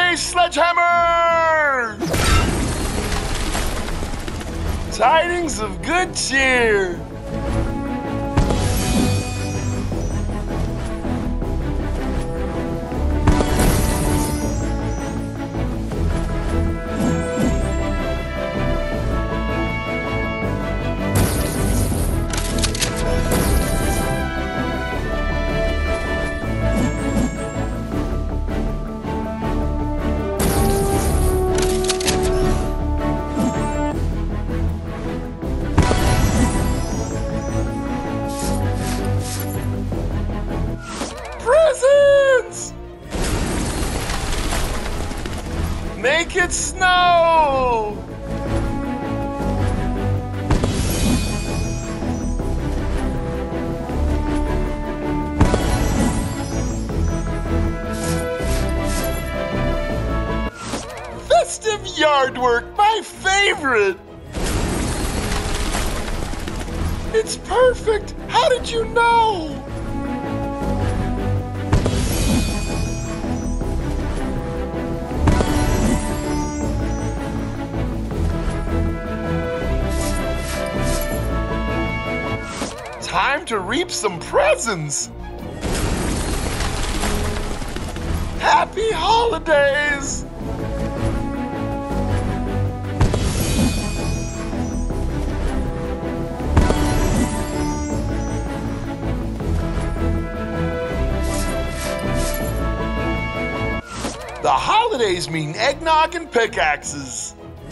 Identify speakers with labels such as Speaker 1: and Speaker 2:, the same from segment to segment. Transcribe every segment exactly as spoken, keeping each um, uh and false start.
Speaker 1: holiday sledgehammer! Tidings of good cheer! Presents! Make it snow! Festive yard work, my favorite! It's perfect! How did you know? Time to reap some presents! Happy holidays! The holidays mean eggnog and pickaxes.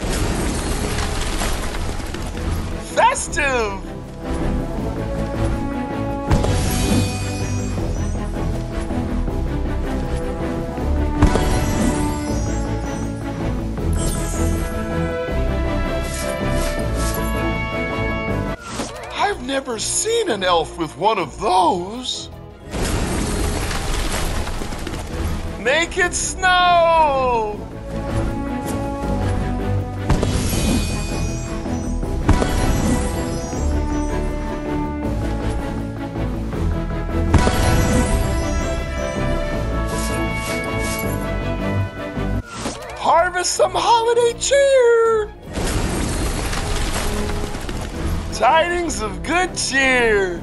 Speaker 1: Festive! I've never seen an elf with one of those. Make it snow! Harvest some holiday cheer! Tidings of good cheer!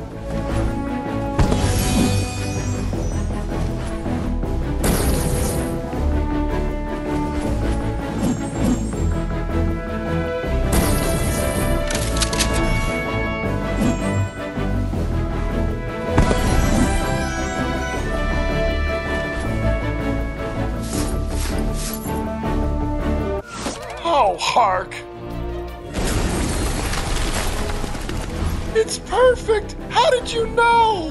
Speaker 1: Oh, hark! It's perfect! How did you know?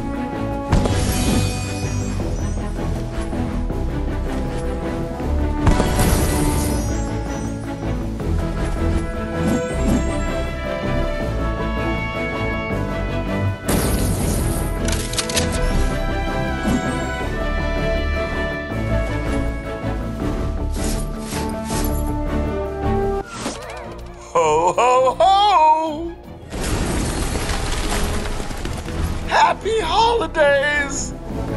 Speaker 1: Ho, ho, ho! Happy holidays!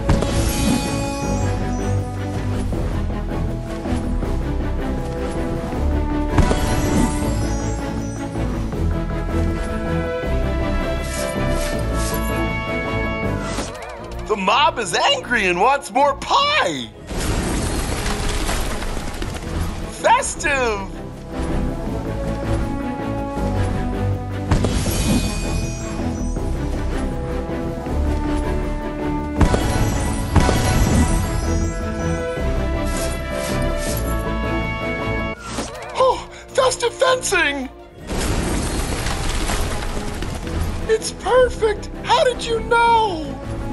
Speaker 1: The mob is angry and wants more pie! Festive! Festive fencing! It's perfect! How did you know?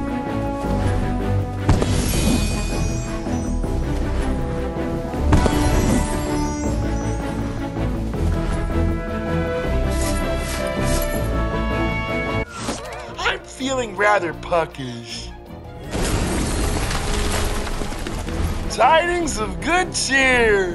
Speaker 1: I'm feeling rather puckish. Tidings of good cheer!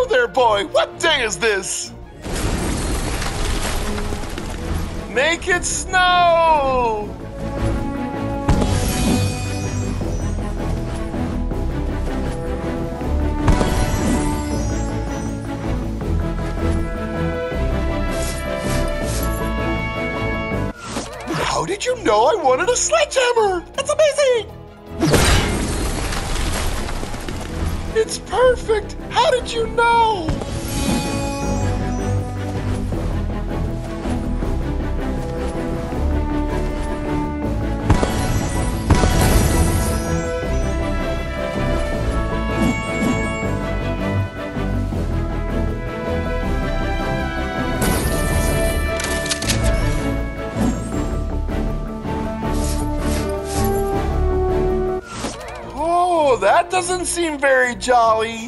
Speaker 1: Hello there, boy. What day is this? Make it snow! How did you know I wanted a sledgehammer? That's amazing! It's perfect! How did you know? Oh, that doesn't seem very jolly.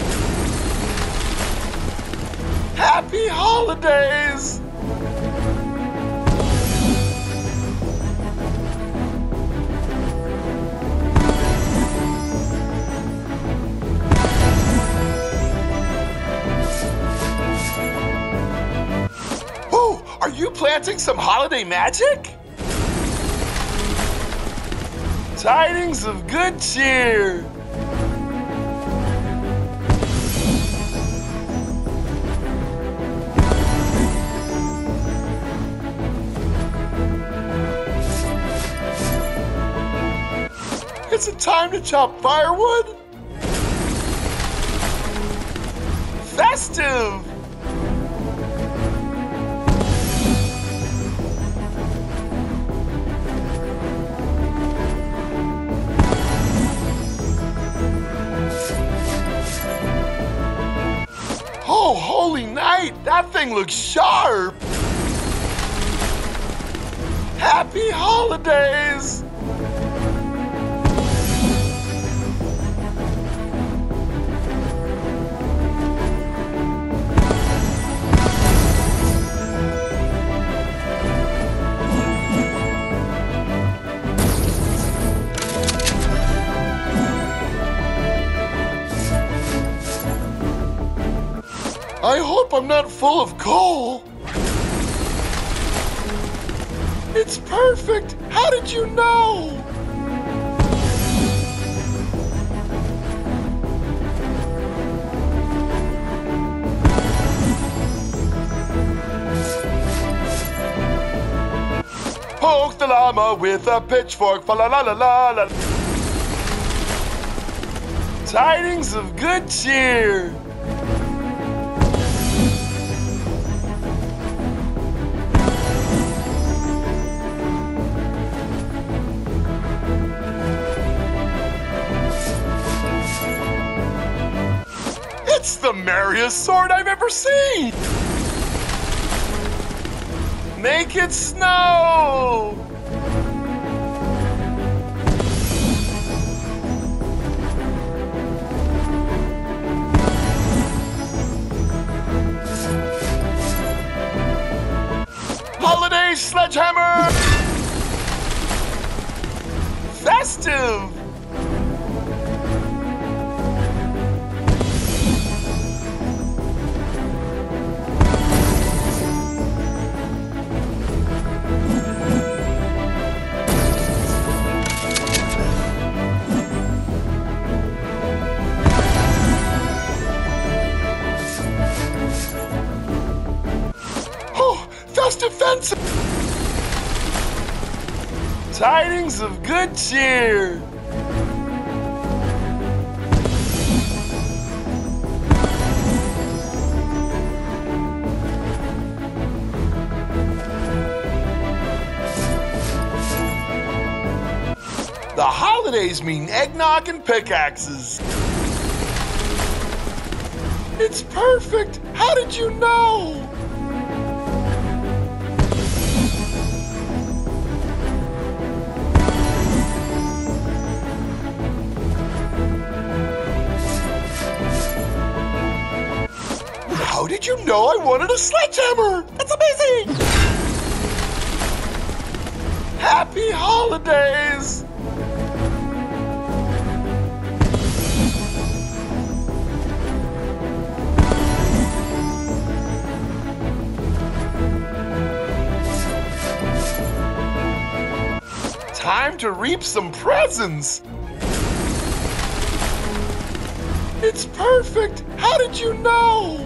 Speaker 1: Happy holidays! Oh, are you planting some holiday magic? Tidings of good cheer! Is it time to chop firewood? Festive! Oh, holy night! That thing looks sharp! Happy holidays! I hope I'm not full of coal. It's perfect. How did you know? Poke the llama with a pitchfork. Fa la la la la la. Tidings of good cheer. It's the merriest sword I've ever seen! Make it snow! Holiday sledgehammer! Festive! Defense. Tidings of good cheer. The holidays mean eggnog and pickaxes. It's perfect. How did you know? How did you know I wanted a sledgehammer? That's amazing! Happy holidays! time to reap some presents. It's perfect. How did you know?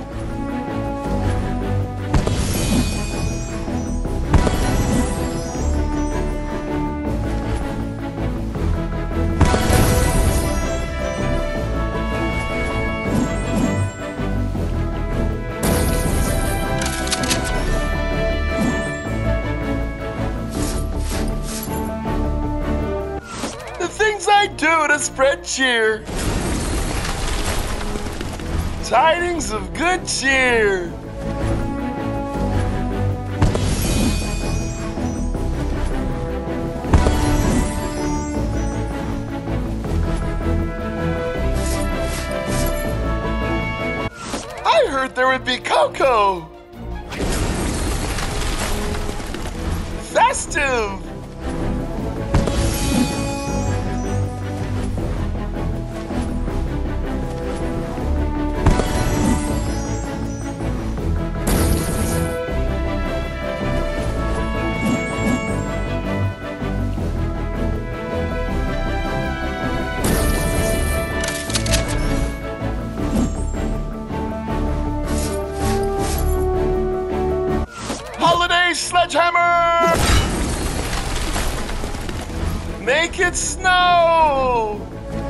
Speaker 1: I do to spread cheer. Tidings of good cheer. I heard there would be cocoa. Festive. Holiday sledgehammer! Make it snow!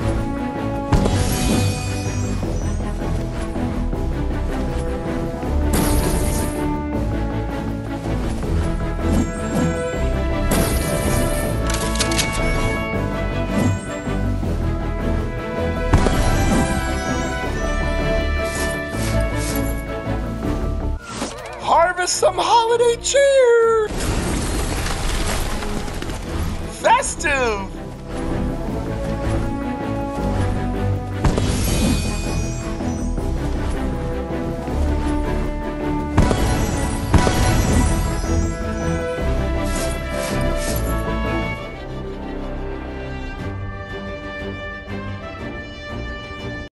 Speaker 1: Harvest some holiday cheer! Festive!